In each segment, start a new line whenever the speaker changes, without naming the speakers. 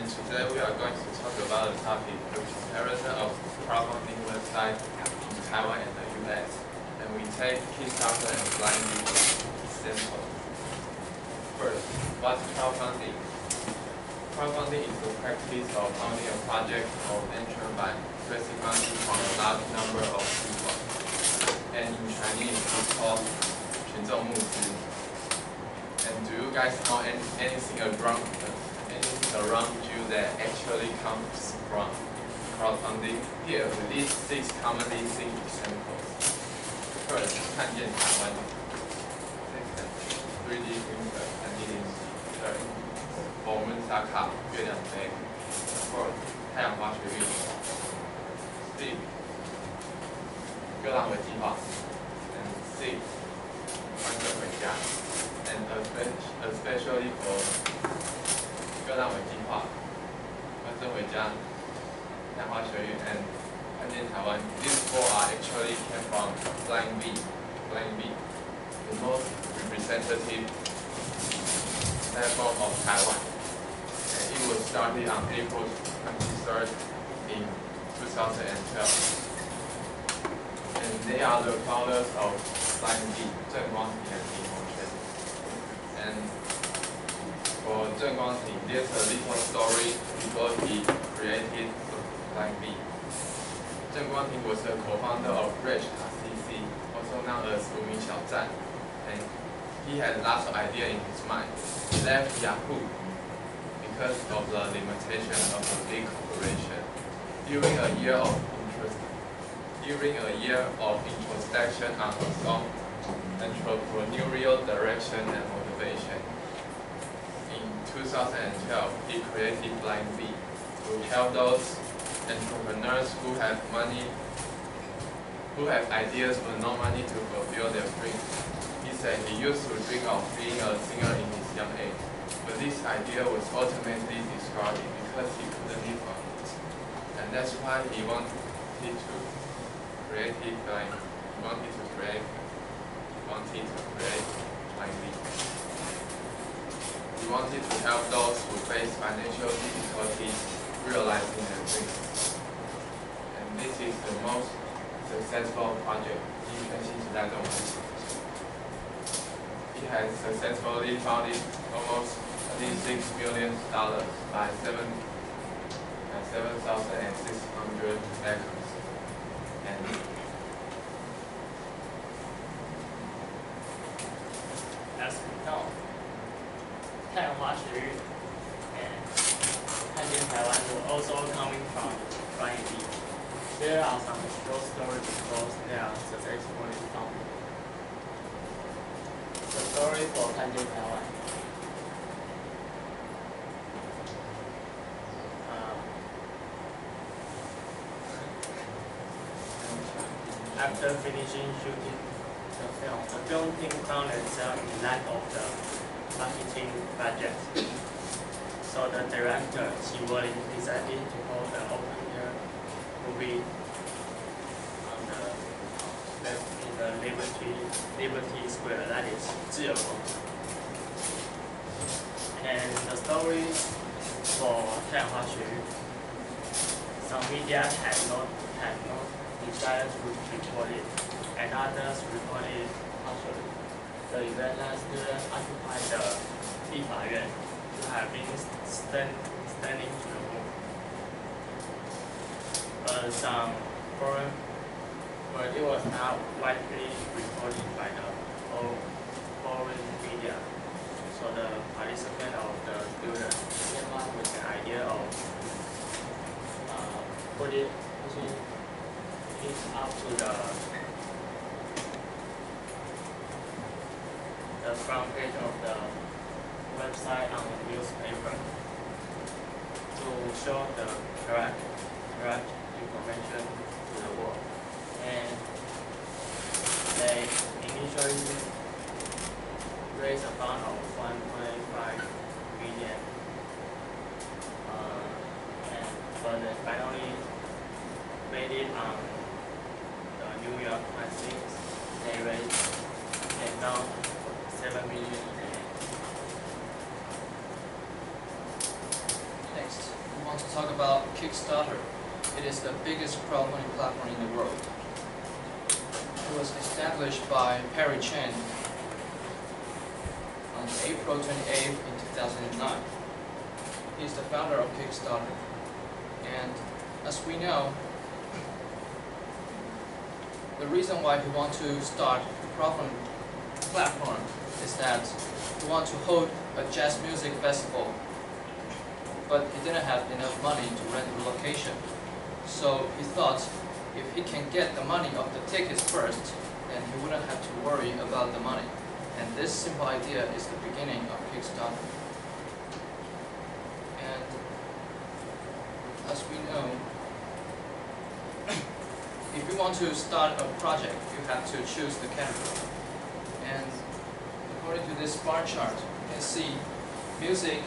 today we are going to talk about the topic, the comparison of crowdfunding websites in Taiwan and the US. And we take Kickstarter and Flying Bee example. First, what's crowdfunding? Crowdfunding is the practice of owning a project or venture by raising money from a large number of people. And in Chinese, it's called 群众募资. And do you guys know anything around you that actually comes from crowdfunding? Here we list 6 commonly seen examples. First, 看见台湾. Second, 3D printer and leading. Third, 我们打卡月亮杯. Fourth, 太阳花学运. Fifth, 各浪为计划. And sixth, 欢乐回家. And especially for 各浪为计划, 欢声回家, 太阳花学运, and 看见台湾. These 4 are actually came from Flying Bee, the most representative platform of Taiwan. And it was started on April 23rd in 2012. And they are the founders of Flying Bee, Zheng Guangting and Li Hongquan. And for Zheng Guangting, there's a little story before he created Flying Bee. Zheng Guangting was the co-founder of Rage.cc, also known as Wumi Xiaozhan, and he had lots of ideas in his mind. He left Yahoo because of the limitation of a big corporation. During a year of introspection on his own entrepreneurial direction and motivation, in 2012 he created Flying Bee to help those entrepreneurs who have ideas but no money to fulfill their dreams. He said he used to dream of being a singer in his young age, but this idea was ultimately discarded because he couldn't live on it. And that's why he wanted to create Flying Bee. He wanted to help those who face financial difficulties realizing their dreams. And this is the most successful project in 2016. He has successfully funded almost $26 million by 7,600 backers. And
as we know, 太阳花学运 and 看见台湾 were also coming from Flying Bee. There are some short stories because they are successfully founded. The story for 看见台湾. After finishing shooting the film team found itself in lack of the marketing budget. So the director, Qi Wolin, decided to hold the open-air movie in the Liberty Square, that is 自由广场. And the story for 太阳花学运, some media had not decided to report it, and others reported it partially. The event last year occupied the 立法院 to have been standing to the moon. But it was not widely reported by the foreign media. So the participant of the student came up with the idea of pushing it up to the front page of the website on the newspaper to show the correct information to the world. And they initially raised a fund of 1.5 million, but they finally made it on the New York Times. They raised and now 7 million.
Next. talk about Kickstarter. It is the biggest crowdfunding platform in the world. It was established by Perry Chen on April 28th in 2009. He's the founder of Kickstarter. And as we know, the reason why he wants to start a crowdfunding platform is that he wants to hold a jazz music festival, but he didn't have enough money to rent the location. So he thought if he can get the money of the tickets first, then he wouldn't have to worry about the money. And this simple idea is the beginning of Kickstarter. And as we know, if you want to start a project, you have to choose the category. And according to this bar chart, you can see music,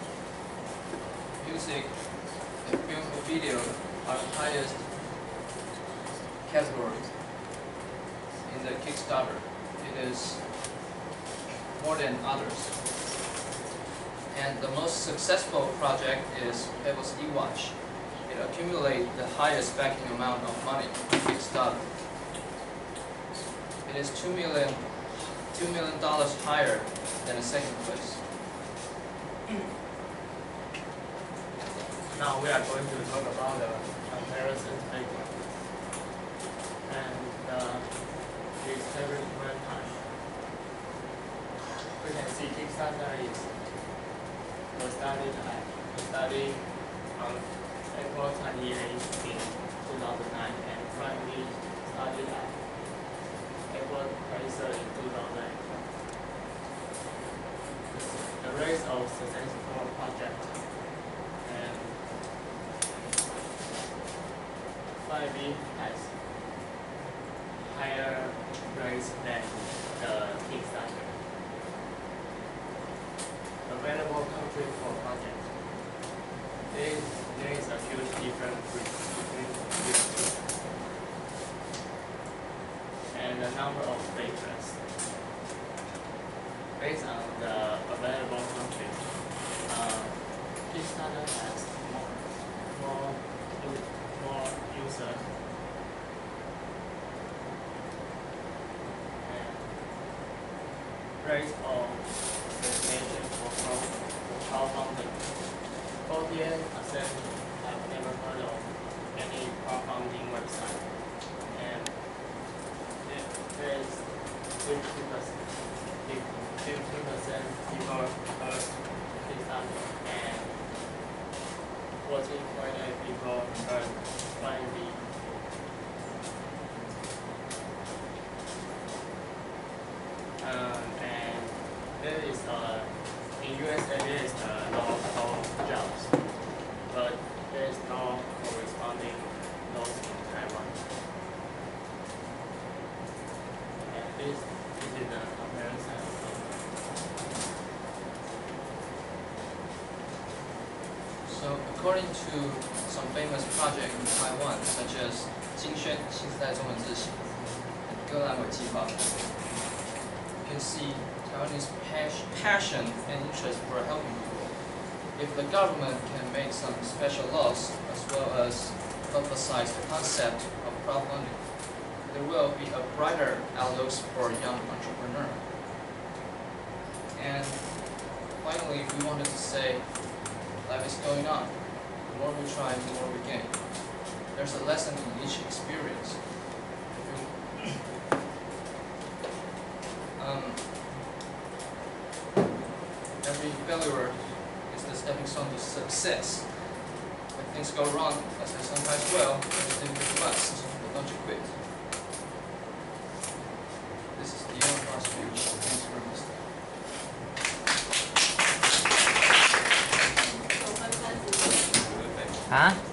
and film and video are the highest categories in the Kickstarter. It is more than others. And the most successful project is Pebbles eWatch. It accumulated the highest backing amount of money on Kickstarter. It is $2 million higher than the second place.
Now we are going to talk about the comparison table. And this table time. We can see Kickstarter was started on April 28th in 2009 and finally started at April 23rd in 2008. The rate of successful project and 5B has higher rates than the Kickstarter. Available country for project. There is a huge difference between these two. And the number of patrons. Based on the available country, Kickstarter has more users. And rate of destination for crowdfunding. 48% have never heard of any crowdfunding website, and there is 50% people heard Kickstarter, and 14.8 people heard Find.me. And there is in USA there is local jobs, but there is no corresponding laws in Taiwan. And this is the comparison.
So according to some famous projects in Taiwan, such as 金萱新时代中文字型 and 割阑尾计划, you can see Taiwanese passion and interest for helping people. If the government can make some special laws as well as emphasize the concept of crowdfunding, there will be a brighter outlook for young entrepreneurs. And finally, we wanted to say, life is going on. The more we try, the more we gain. There's a lesson in each experience. Every failure is the stepping stone to success. When things go wrong, as they sometimes will, you must, but don't you quit. This is the end of our speech. Thanks for listening.
啊？